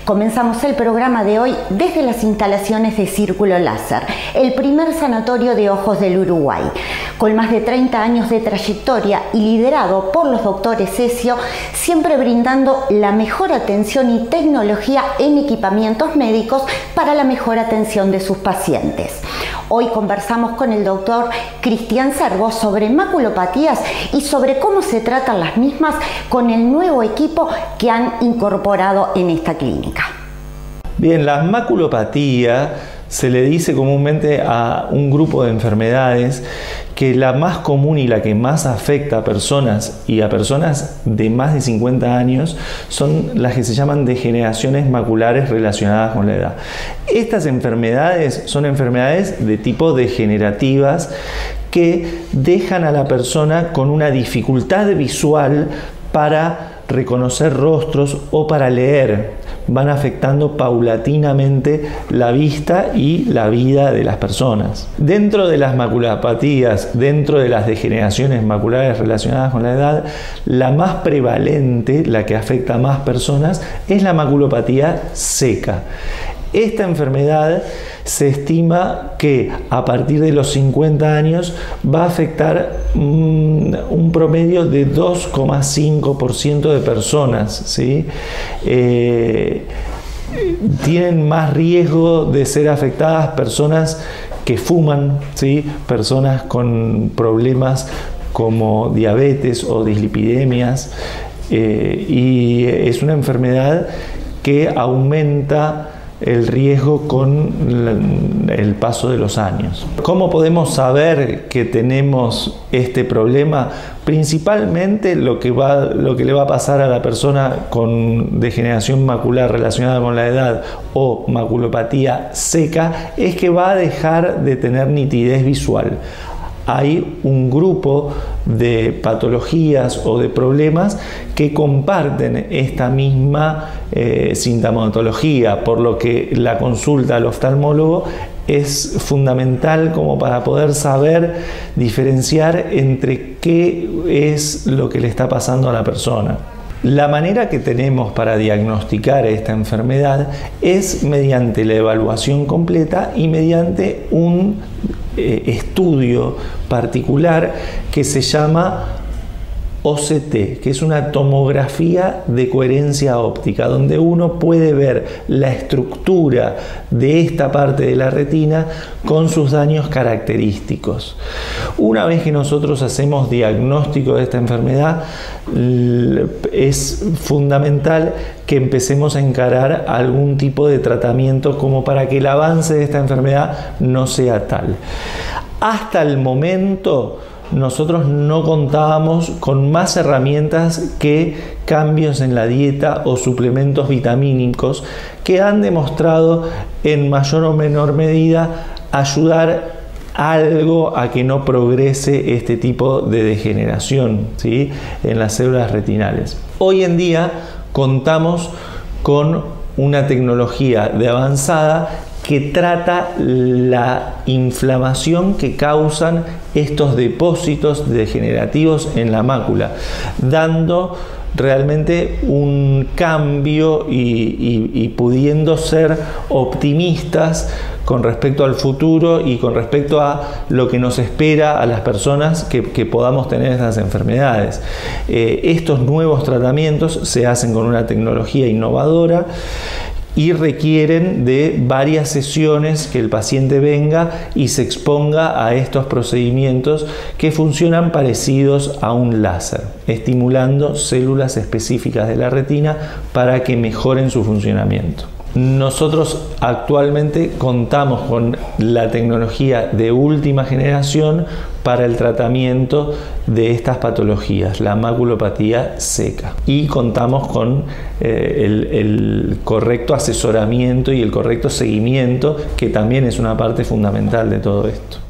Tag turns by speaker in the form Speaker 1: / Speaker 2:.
Speaker 1: Comenzamos el programa de hoy desde las instalaciones de Círculo Láser, el primer sanatorio de ojos del Uruguay. Con más de 30 años de trayectoria y liderado por los doctores Ezio, siempre brindando la mejor atención y tecnología en equipamientos médicos para la mejor atención de sus pacientes. Hoy conversamos con el doctor Cristian Cervo sobre maculopatías y sobre cómo se tratan las mismas con el nuevo equipo que han incorporado en esta clínica.
Speaker 2: Bien, la maculopatía se le dice comúnmente a un grupo de enfermedades que la más común y la que más afecta a personas y a personas de más de 50 años son las que se llaman degeneraciones maculares relacionadas con la edad. Estas enfermedades son enfermedades de tipo degenerativas que dejan a la persona con una dificultad visual para reconocer rostros o para leer. Van afectando paulatinamente la vista y la vida de las personas. Dentro de las maculopatías, dentro de las degeneraciones maculares relacionadas con la edad, la más prevalente, la que afecta a más personas, es la maculopatía seca. Esta enfermedad se estima que a partir de los 50 años va a afectar un promedio de 2,5% de personas, ¿sí? Tienen más riesgo de ser afectadas personas que fuman, ¿sí? Personas con problemas como diabetes o dislipidemias, y es una enfermedad que aumenta el riesgo con el paso de los años. ¿Cómo podemos saber que tenemos este problema? Principalmente lo que le va a pasar a la persona con degeneración macular relacionada con la edad o maculopatía seca es que va a dejar de tener nitidez visual. Hay un grupo de patologías o de problemas que comparten esta misma sintomatología, por lo que la consulta al oftalmólogo es fundamental como para poder saber diferenciar entre qué es lo que le está pasando a la persona. La manera que tenemos para diagnosticar esta enfermedad es mediante la evaluación completa y mediante un estudio particular que se llama OCT, que es una tomografía de coherencia óptica, donde uno puede ver la estructura de esta parte de la retina con sus daños característicos. Una vez que nosotros hacemos diagnóstico de esta enfermedad, es fundamental que empecemos a encarar algún tipo de tratamiento como para que el avance de esta enfermedad no sea tal. Hasta el momento nosotros no contábamos con más herramientas que cambios en la dieta o suplementos vitamínicos que han demostrado en mayor o menor medida ayudar algo a que no progrese este tipo de degeneración, ¿sí?, en las células retinales. Hoy en día contamos con una tecnología de avanzada que trata la inflamación que causan estos depósitos degenerativos en la mácula, dando realmente un cambio y pudiendo ser optimistas con respecto al futuro y con respecto a lo que nos espera a las personas que podamos tener estas enfermedades. Estos nuevos tratamientos se hacen con una tecnología innovadora y requieren de varias sesiones que el paciente venga y se exponga a estos procedimientos que funcionan parecidos a un láser, estimulando células específicas de la retina para que mejoren su funcionamiento. Nosotros actualmente contamos con la tecnología de última generación para el tratamiento de estas patologías, la maculopatía seca, y contamos con el correcto asesoramiento y el correcto seguimiento, que también es una parte fundamental de todo esto.